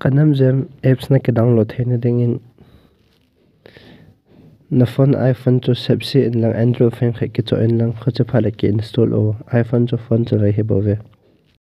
Kanamjem apps na ke download theina dingin na phone iPhone cho sepsi in lang Android phone khai ke cho in lang kho che phala ke install o iPhone cho phone cho rai he bove